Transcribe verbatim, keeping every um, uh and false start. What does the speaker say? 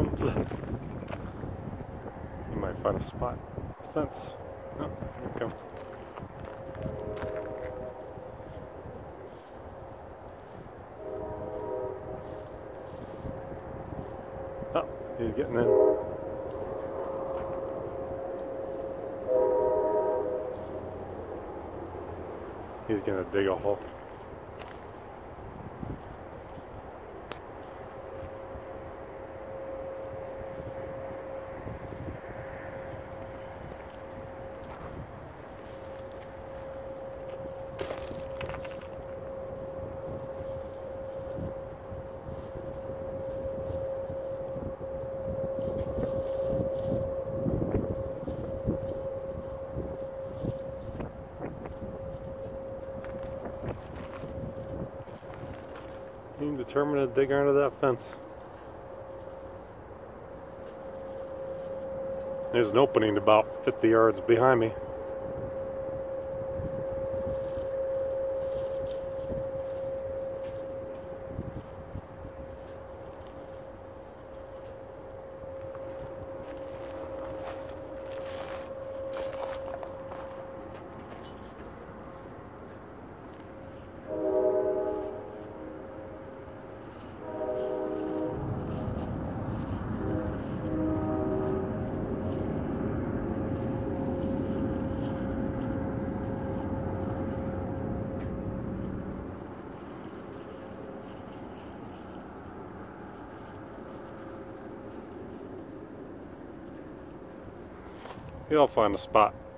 comes. You might find a spot. Fence. Oh, here it comes. Oh, he's getting in. He's gonna dig a hole. Being determined to dig under that fence. There's an opening about fifty yards behind me. He'll find a spot.